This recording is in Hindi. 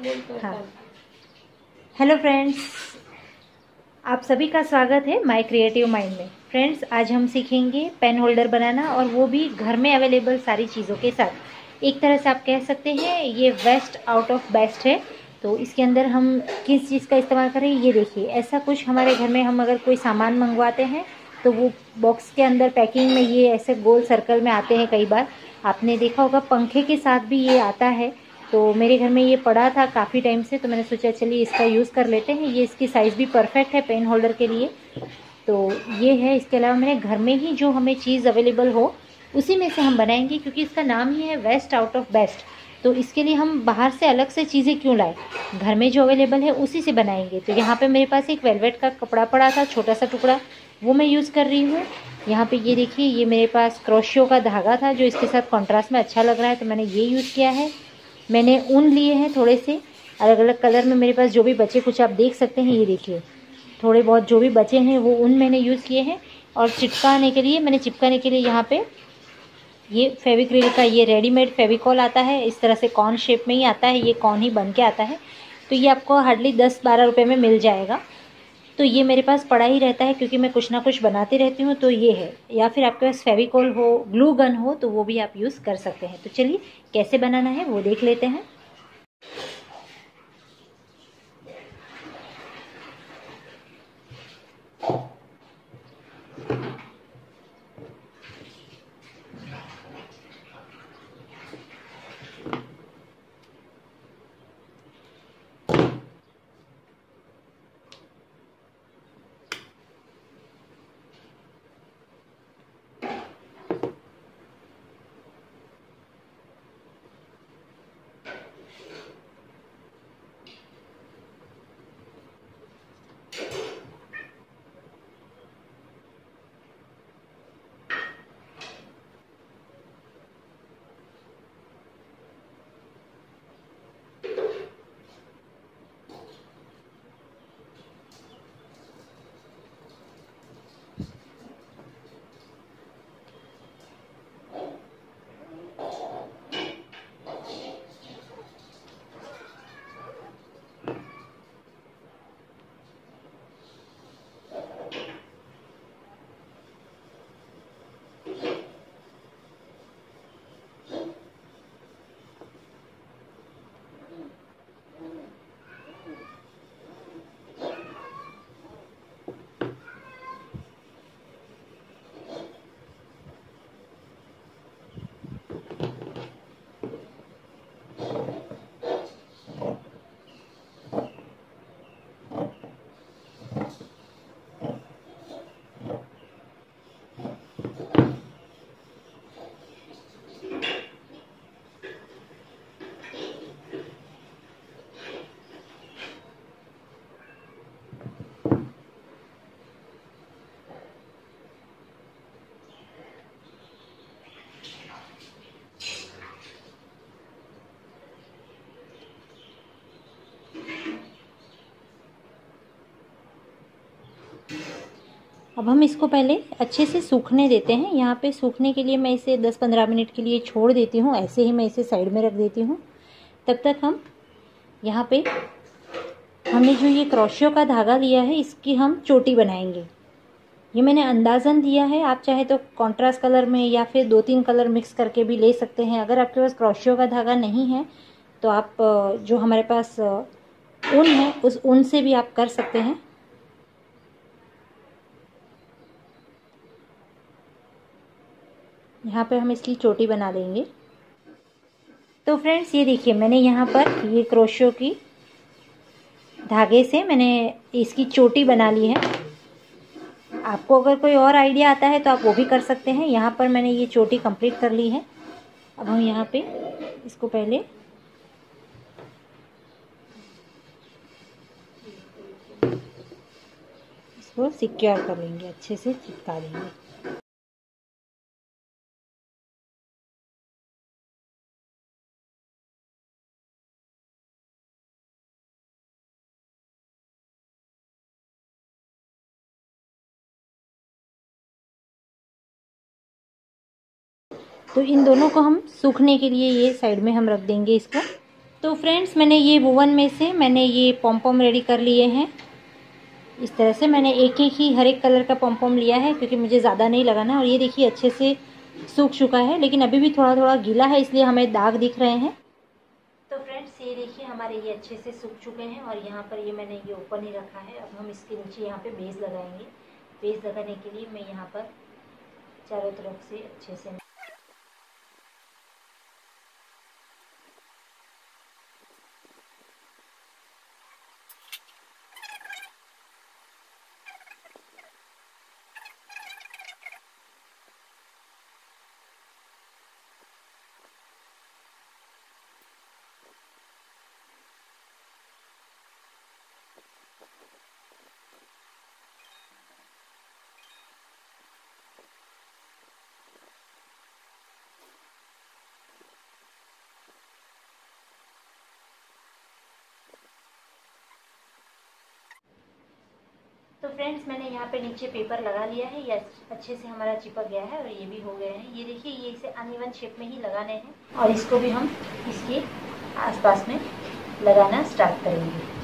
हाँ, हेलो फ्रेंड्स, आप सभी का स्वागत है माय क्रिएटिव माइंड में। फ्रेंड्स, आज हम सीखेंगे पेन होल्डर बनाना, और वो भी घर में अवेलेबल सारी चीज़ों के साथ। एक तरह से आप कह सकते हैं ये वेस्ट आउट ऑफ बेस्ट है। तो इसके अंदर हम किस चीज़ का इस्तेमाल करें, ये देखिए। ऐसा कुछ हमारे घर में हम अगर कोई सामान मंगवाते हैं तो वो बॉक्स के अंदर पैकिंग में ये ऐसे गोल सर्कल में आते हैं। कई बार आपने देखा होगा पंखे के साथ भी ये आता है। तो मेरे घर में ये पड़ा था काफ़ी टाइम से, तो मैंने सोचा चलिए इसका यूज़ कर लेते हैं। ये इसकी साइज़ भी परफेक्ट है पेन होल्डर के लिए। तो ये है। इसके अलावा मैंने घर में ही जो हमें चीज़ अवेलेबल हो उसी में से हम बनाएंगे, क्योंकि इसका नाम ही है वेस्ट आउट ऑफ बेस्ट। तो इसके लिए हम बाहर से अलग से चीज़ें क्यों लाएं, घर में जो अवेलेबल है उसी से बनाएंगे। तो यहाँ पे मेरे पास एक वेलवेट का कपड़ा पड़ा था, छोटा सा टुकड़ा, वो मैं यूज़ कर रही हूँ। यहाँ पे ये देखिए, ये मेरे पास क्रोशियो का धागा था जो इसके साथ कॉन्ट्रास्ट में अच्छा लग रहा है, तो मैंने ये यूज़ किया है। मैंने ऊन लिए हैं थोड़े से अलग अलग कलर में, मेरे पास जो भी बचे कुछ आप देख सकते हैं। ये देखिए, थोड़े बहुत जो भी बचे हैं वो ऊन मैंने यूज़ किए हैं। और चिपकाने के लिए यहाँ पे ये फेविक्रिल का ये रेडीमेड फेविकॉल आता है। इस तरह से कॉर्न शेप में ही आता है, ये कॉर्न ही बन के आता है। तो ये आपको हार्डली 10-12 रुपये में मिल जाएगा। तो ये मेरे पास पड़ा ही रहता है, क्योंकि मैं कुछ ना कुछ बनाती रहती हूँ। तो ये है, या फिर आपके पास फेविकॉल हो, ग्लू गन हो, तो वो भी आप यूज़ कर सकते हैं। तो चलिए कैसे बनाना है वो देख लेते हैं। अब हम इसको पहले अच्छे से सूखने देते हैं। यहाँ पे सूखने के लिए मैं इसे 10-15 मिनट के लिए छोड़ देती हूँ। ऐसे ही मैं इसे साइड में रख देती हूँ। तब तक हम यहाँ पे हमने जो ये क्रोशियो का धागा लिया है इसकी हम चोटी बनाएंगे। ये मैंने अंदाज़न दिया है, आप चाहे तो कॉन्ट्रास्ट कलर में या फिर 2-3 कलर मिक्स करके भी ले सकते हैं। अगर आपके पास क्रोशियो का धागा नहीं है तो आप जो हमारे पास ऊन है उस ऊन से भी आप कर सकते हैं। यहाँ पे हम इसकी चोटी बना लेंगे। तो फ्रेंड्स, ये देखिए, मैंने यहाँ पर ये क्रोशियो की धागे से मैंने इसकी चोटी बना ली है। आपको अगर कोई और आइडिया आता है तो आप वो भी कर सकते हैं। यहाँ पर मैंने ये चोटी कंप्लीट कर ली है। अब हम यहाँ पे इसको पहले इसको सिक्योर कर लेंगे, अच्छे से चिपका देंगे। तो इन दोनों को हम सूखने के लिए ये साइड में हम रख देंगे इसको। तो फ्रेंड्स मैंने ये वुवन में से मैंने ये पॉम रेडी कर लिए हैं। इस तरह से मैंने एक एक ही हर एक कलर का पॉम लिया है क्योंकि मुझे ज़्यादा नहीं लगाना। और ये देखिए अच्छे से सूख चुका है, लेकिन अभी भी थोड़ा थोड़ा गीला है, इसलिए हमें दाग दिख रहे हैं। तो फ्रेंड्स ये देखिए हमारे ये अच्छे से सूख चुके हैं और यहाँ पर ये मैंने ये ओपन ही रखा है। अब हम इसके नीचे यहाँ पे बेस लगाएंगे। बेस लगाने के लिए मैं यहाँ पर चारों तरफ से अच्छे से तो फ्रेंड्स मैंने यहाँ पे नीचे पेपर लगा लिया है। ये अच्छे से हमारा चिपक गया है और ये भी हो गया है। ये देखिए ये इसे अनइवन शेप में ही लगाने हैं और इसको भी हम इसके आसपास में लगाना स्टार्ट करेंगे।